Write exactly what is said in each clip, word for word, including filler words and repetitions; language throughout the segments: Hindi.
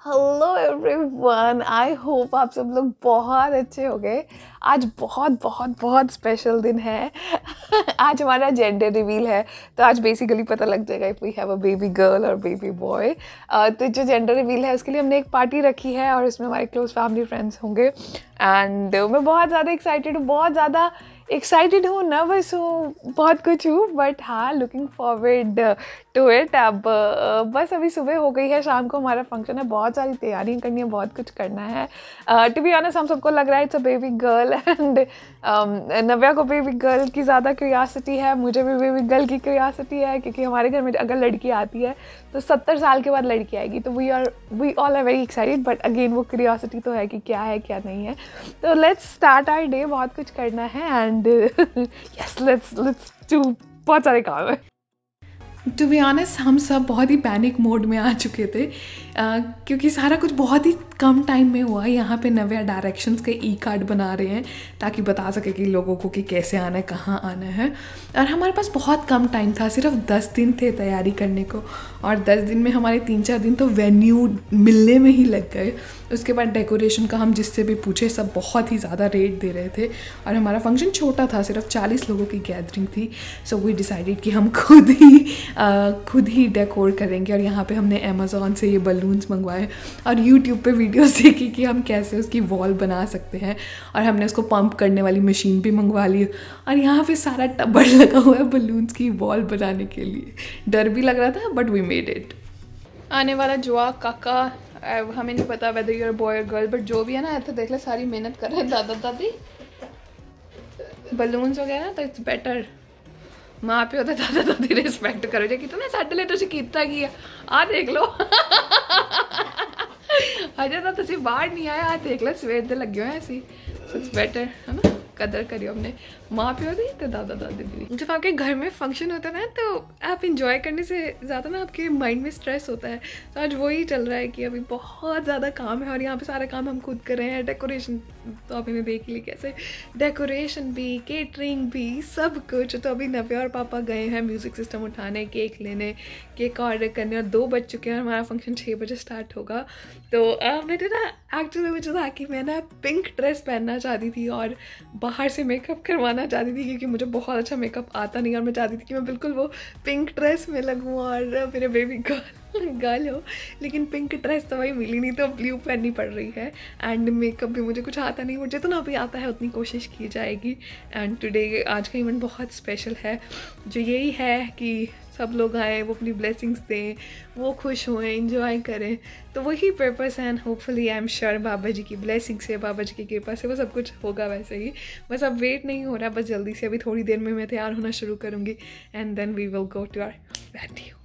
हेलो एवरीवन, आई होप आप सब लोग बहुत अच्छे हो गए। आज बहुत बहुत बहुत स्पेशल दिन है। आज हमारा जेंडर रिवील है, तो आज बेसिकली पता लग जाएगा if we have a baby girl और बेबी बॉय। तो जो जेंडर रिवील है उसके लिए हमने एक पार्टी रखी है और इसमें हमारे क्लोज फैमिली फ्रेंड्स होंगे। एंड मैं बहुत ज़्यादा एक्साइटेड हूँ, बहुत ज़्यादा एक्साइटेड हूँ, नर्वस हूँ, बहुत कुछ हूँ, बट हाँ लुकिंग फॉरवर्ड टू इट। अब uh, बस अभी सुबह हो गई है, शाम को हमारा फंक्शन है, बहुत सारी तैयारियाँ करनी है, बहुत कुछ करना है। टू बी ऑनेस्ट हम सबको लग रहा है it's a baby girl and Navya को बेबी गर्ल की ज़्यादा क्यूरियोसिटी है, मुझे भी बेबी गर्ल की क्यूरियोसिटी है, क्योंकि हमारे घर में अगर लड़की आती है तो सत्तर साल के बाद लड़की आएगी, तो we are we all are very excited. But again वो क्यूरियोसिटी तो है कि क्या है क्या नहीं है। तो लेट्स स्टार्ट आवर डे, बहुत कुछ करना है and yes let's let's do, बहुत सारे काम है। टू बी ऑनेस्ट हम सब बहुत ही पैनिक मोड में आ चुके थे uh, क्योंकि सारा कुछ बहुत ही कम टाइम में हुआ। यहाँ पे नव्या डायरेक्शंस के ई कार्ड बना रहे हैं ताकि बता सके कि लोगों को कि कैसे आना है, कहाँ आना है। और हमारे पास बहुत कम टाइम था, सिर्फ दस दिन थे तैयारी करने को, और दस दिन में हमारे तीन चार दिन तो वेन्यू मिलने में ही लग गए। उसके बाद डेकोरेशन का हम जिससे भी पूछे सब बहुत ही ज़्यादा रेट दे रहे थे, और हमारा फंक्शन छोटा था, सिर्फ चालीस लोगों की गैदरिंग थी। सो वी डिसाइडेड कि हम खुद ही आ, खुद ही डेकोर करेंगे। और यहाँ पे हमने अमेज़ॉन से ये बलून्स मंगवाए और यूट्यूब पे वीडियोस देखी कि हम कैसे उसकी वॉल बना सकते हैं, और हमने उसको पंप करने वाली मशीन भी मंगवा ली। और यहाँ पे सारा टब्बर लगा हुआ है बलून्स की वॉल बनाने के लिए। डर भी लग रहा था बट वी मेड इट। आने वाला जुआ काका, हमें नहीं पता वेदर यूर बॉय और गर्ल, बट जो भी है ना, तो देख ले सारी मेहनत कर रहे हैं दादा दादी। बलून्स वगैरह तो इट्स बेटर माँ प्यो तो दादा दादी रिस्पेक्ट करो जे कितना साढ़े लिए तुझे कितना किया आ देख लो। अजय तो तुझे बाहर नहीं आया, आ देख लो सवेर दे लगे हुए ऐसी। इट्स बेटर है ना, कदर करियो अपने माँ प्यो दी तो दादा दादी दी। जब आपके घर में फंक्शन होता है ना तो आप इंजॉय करने से ज़्यादा ना आपके माइंड में स्ट्रेस होता है। तो आज वही चल रहा है कि अभी बहुत ज़्यादा काम है, और यहाँ पे सारा काम हम खुद कर रहे हैं। डेकोरेशन तो आप इन्हें देख ली कैसे, डेकोरेशन भी, केटरिंग भी, सब कुछ। तो अभी नव्या और पापा गए हैं म्यूज़िक सिस्टम उठाने, केक लेने, केक ऑर्डर करने, और दो बज चुके हैं और हमारा फंक्शन छः बजे स्टार्ट होगा। तो uh, मैंने ना एक्चुअली मुझे था कि मैं ना पिंक ड्रेस पहनना चाहती थी और बाहर से मेकअप करवाना चाहती थी, क्योंकि मुझे बहुत अच्छा मेकअप आता नहीं, और मैं चाहती थी कि मैं बिल्कुल वो पिंक ड्रेस में लगूँ और मेरे बेबी गर्ल गर्ल हो। लेकिन पिंक ड्रेस तो वही मिली नहीं, तो ब्लू पहननी पड़ रही है। एंड मेकअप भी मुझे कुछ आता नहीं, मुझे जितना भी आता है उतनी कोशिश की जाएगी। एंड टुडे आज का इवेंट बहुत स्पेशल है, जो यही है कि सब लोग आए, वो अपनी ब्लेसिंग्स दें, वो खुश हुए, इंजॉय करें। तो वही पर्पस है, and hopefully I am sure Baba ji की ब्लेसिंग से, बाबा जी की कृपा से वो सब कुछ होगा वैसे ही। बस अब वेट नहीं हो रहा, बस जल्दी से अभी थोड़ी देर में मैं तैयार होना शुरू करूँगी and then we will go to our venue.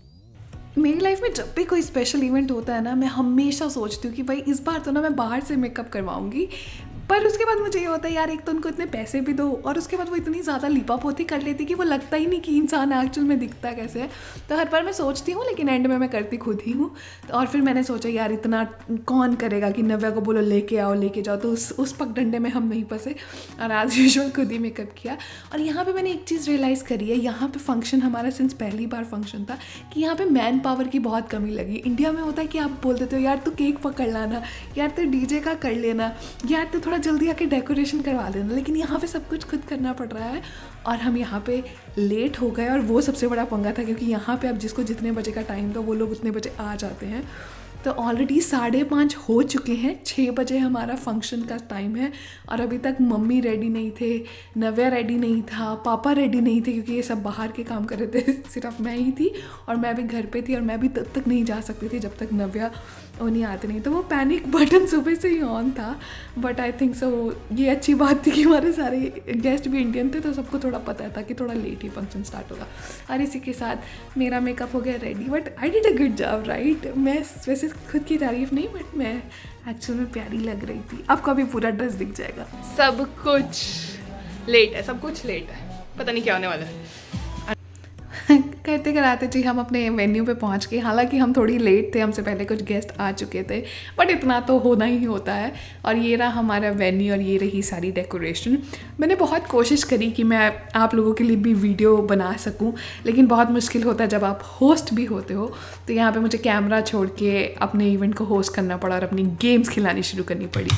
मेरी लाइफ में जब भी कोई स्पेशल इवेंट होता है ना, मैं हमेशा सोचती हूँ कि भाई इस बार तो ना मैं बाहर से मेकअप करवाऊँगी। पर उसके बाद मुझे ये होता है यार, एक तो उनको इतने पैसे भी दो, और उसके बाद वो इतनी ज़्यादा लिपापोती कर लेती कि वो लगता ही नहीं कि इंसान एक्चुअल में दिखता कैसे है। तो हर बार मैं सोचती हूँ, लेकिन एंड में मैं करती खुद ही हूँ। तो और फिर मैंने सोचा यार इतना कौन करेगा कि नव्या को बोलो लेके आओ लेके जाओ, तो उस उस पगडंडे में हम नहीं फंसे, और आज यूजुअल खुद ही मेकअप किया। और यहाँ पर मैंने एक चीज़ रियलाइज़ करी है, यहाँ पर फंक्शन हमारा सिंस पहली बार फंक्शन था, कि यहाँ पर मैन पावर की बहुत कमी लगी। इंडिया में होता है कि आप बोल देते हो यार तू केक पकड़ लाना, यार तू डीजे का कर लेना, यार तू थोड़ा जल्दी आके डेकोरेशन करवा देना, लेकिन यहाँ पे सब कुछ खुद करना पड़ रहा है। और हम यहाँ पे लेट हो गए, और वो सबसे बड़ा पंगा था, क्योंकि यहाँ पे अब जिसको जितने बजे का टाइम था वो लोग उतने बजे आ जाते हैं। तो ऑलरेडी साढ़े पाँच हो चुके हैं, छः बजे हमारा फंक्शन का टाइम है, और अभी तक मम्मी रेडी नहीं थे, नव्या रेडी नहीं था, पापा रेडी नहीं थे, क्योंकि ये सब बाहर के काम कर रहे थे। सिर्फ मैं ही थी, और मैं भी घर पे थी, और मैं भी तब तक नहीं जा सकती थी जब तक नव्या वो नहीं आते नहीं। तो वो पैनिक बटन सुबह से ही ऑन था। बट आई थिंक सो ये अच्छी बात थी कि हमारे सारे गेस्ट भी इंडियन थे, तो सबको थोड़ा पता था कि थोड़ा लेट ही फंक्शन स्टार्ट होगा। और इसी के साथ मेरा मेकअप हो गया ready, but I did a good job right. मैं वैसे खुद की तारीफ नहीं, बट मैं एक्चुअल में प्यारी लग रही थी। आपको अभी पूरा ड्रेस दिख जाएगा। सब कुछ लेट है, सब कुछ लेट है, पता नहीं क्या होने वाला है। करते कराते कराते जी हम अपने वेन्यू पे पहुंच गए। हालांकि हम थोड़ी लेट थे, हमसे पहले कुछ गेस्ट आ चुके थे, बट इतना तो होना ही होता है। और ये रहा हमारा वेन्यू और ये रही सारी डेकोरेशन। मैंने बहुत कोशिश करी कि मैं आप लोगों के लिए भी वीडियो बना सकूं, लेकिन बहुत मुश्किल होता है जब आप होस्ट भी होते हो। तो यहाँ पे मुझे कैमरा छोड़ के अपने इवेंट को होस्ट करना पड़ा और अपनी गेम्स खिलानी शुरू करनी पड़ी।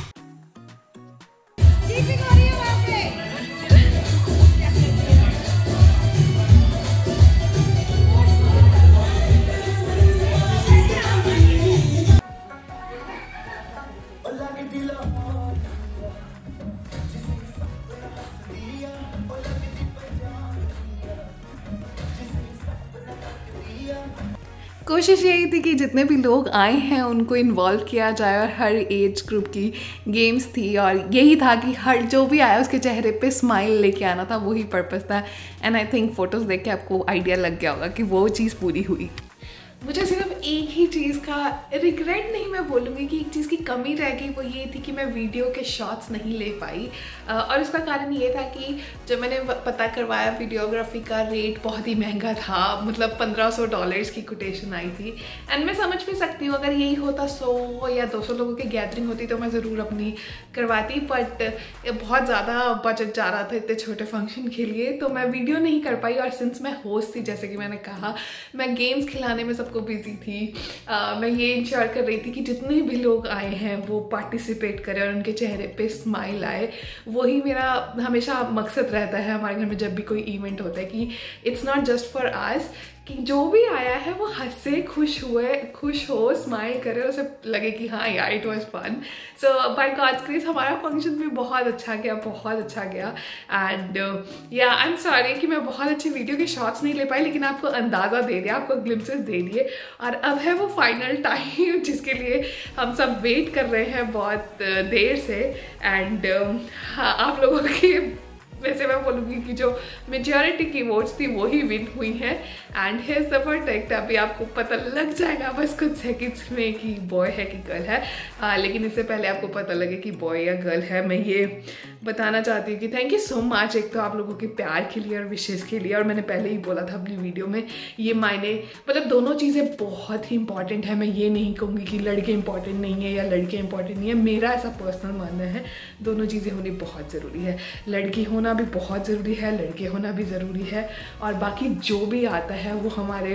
कोशिश यही थी कि जितने भी लोग आए हैं उनको इन्वॉल्व किया जाए और हर एज ग्रुप की गेम्स थी और यही था कि हर जो भी आया उसके चेहरे पे स्माइल लेके आना था, वही पर्पस था। एंड आई थिंक फ़ोटोज़ देख के आपको आइडिया लग गया होगा कि वो चीज़ पूरी हुई। मुझे सिर्फ एक ही चीज़ का रिग्रेट नहीं, मैं बोलूँगी कि एक चीज़ की कमी रह गई, वो ये थी कि मैं वीडियो के शॉट्स नहीं ले पाई। और उसका कारण ये था कि जब मैंने पता करवाया वीडियोग्राफी का रेट बहुत ही महंगा था, मतलब पंद्रह सौ डॉलर्स की कोटेशन आई थी। एंड मैं समझ भी सकती हूँ, अगर यही होता सौ या दो सौ लोगों की गैदरिंग होती तो मैं ज़रूर अपनी करवाती, बट बहुत ज़्यादा बजट जा रहा था इतने छोटे फंक्शन के लिए, तो मैं वीडियो नहीं कर पाई। और सिंस मैं होस्ट थी, जैसे कि मैंने कहा, मैं गेम्स खिलाने में को बिजी थी। आ, मैं ये इंश्योर कर रही थी कि जितने भी लोग आए हैं वो पार्टिसिपेट करें और उनके चेहरे पे स्माइल आए। वही मेरा हमेशा मकसद रहता है हमारे घर में जब भी कोई इवेंट होता है कि it's not just for us, कि जो भी आया है वो हंसे, खुश हुए, खुश हो, स्माइल करे, उसे लगे कि हाँ यार it was fun. So by God's grace हमारा फंक्शन भी बहुत अच्छा गया, बहुत अच्छा गया। एंड या आई एम सॉरी कि मैं बहुत अच्छी वीडियो के शॉट्स नहीं ले पाई, लेकिन आपको अंदाज़ा दे दिया, आपको ग्लिम्पसेस दे दिए। और अब है वो फाइनल टाइम जिसके लिए हम सब वेट कर रहे हैं बहुत देर से। एंड हाँ, आप लोगों के वैसे मैं बोलूँगी कि जो मेजॉरिटी की वोट्स थी वो ही विन हुई हैं। And here's the verdict. अभी आपको पता लग जाएगा बस कुछ सेकंड्स में कि बॉय है कि गर्ल है। आ, लेकिन इससे पहले आपको पता लगे कि बॉय या गर्ल है, मैं ये बताना चाहती हूँ कि थैंक यू सो मच एक तो आप लोगों के प्यार के लिए और विशेज़ के लिए। और मैंने पहले ही बोला था अपनी वीडियो में, ये मायने मतलब दोनों चीज़ें बहुत ही इंपॉर्टेंट है। मैं ये नहीं कहूँगी कि लड़के इंपॉर्टेंट नहीं है या लड़के इंपॉर्टेंट नहीं है, मेरा ऐसा पर्सनल मानना है। दोनों चीज़ें होनी बहुत ज़रूरी है, लड़की होना भी बहुत ज़रूरी है, लड़के होना भी ज़रूरी है। और बाकी जो भी आता है वो हमारे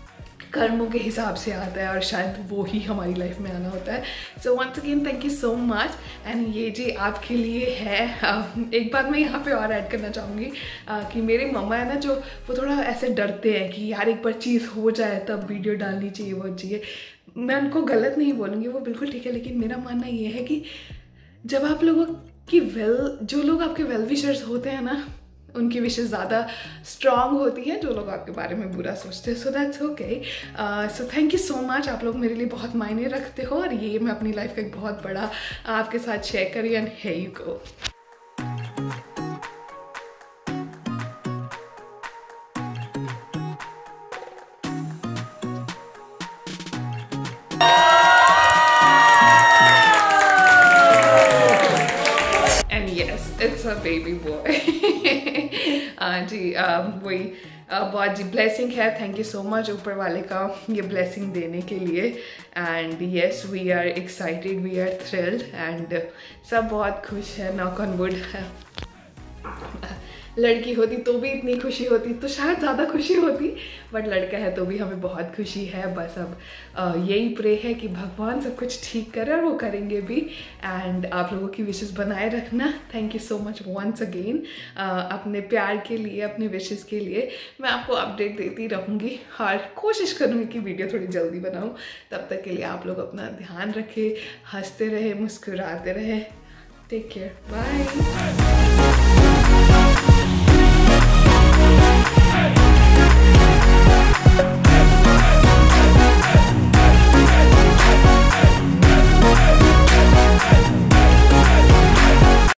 कर्मों के हिसाब से आता है और शायद वो ही हमारी लाइफ में आना होता है। So once again thank you so much. And ये जी आपके लिए है। एक बात मैं यहाँ पे और ऐड करना चाहूँगी कि मेरे मम्मा है ना, जो वो थोड़ा ऐसे डरते हैं कि यार एक बार चीज़ हो जाए तब वीडियो डालनी चाहिए, वो चाहिए। मैं उनको गलत नहीं बोलूँगी, वो बिल्कुल ठीक है, लेकिन मेरा मानना ये है कि जब आप लोगों की वेल जो लोग आपके वेल विशर्स होते हैं ना, उनकी विशेष ज़्यादा स्ट्रांग होती है जो लोग आपके बारे में बुरा सोचते हैं। So that's okay. So thank you so much. आप लोग मेरे लिए बहुत मायने रखते हो और ये मैं अपनी लाइफ का एक बहुत बड़ा आपके साथ शेयर करी। And here you go. It's a baby boy. uh, जी uh, वही uh, बहुत जी ब्लेसिंग है। थैंक यू सो मच ऊपर वाले का ये ब्लेसिंग देने के लिए। And yes we are excited, we are thrilled and सब बहुत खुश है। Knock on wood. लड़की होती तो भी इतनी खुशी होती तो शायद ज़्यादा खुशी होती, बट लड़का है तो भी हमें बहुत खुशी है। बस अब आ, यही प्रे है कि भगवान सब कुछ ठीक करे और वो करेंगे भी। एंड आप लोगों की विशेस बनाए रखना। Thank you so much once again अपने प्यार के लिए, अपने विशेस के लिए। मैं आपको अपडेट देती रहूँगी और कोशिश करूँगी कि वीडियो थोड़ी जल्दी बनाऊँ। तब तक के लिए आप लोग अपना ध्यान रखें, हंसते रहे, मुस्कुराते रहे। Take care, bye.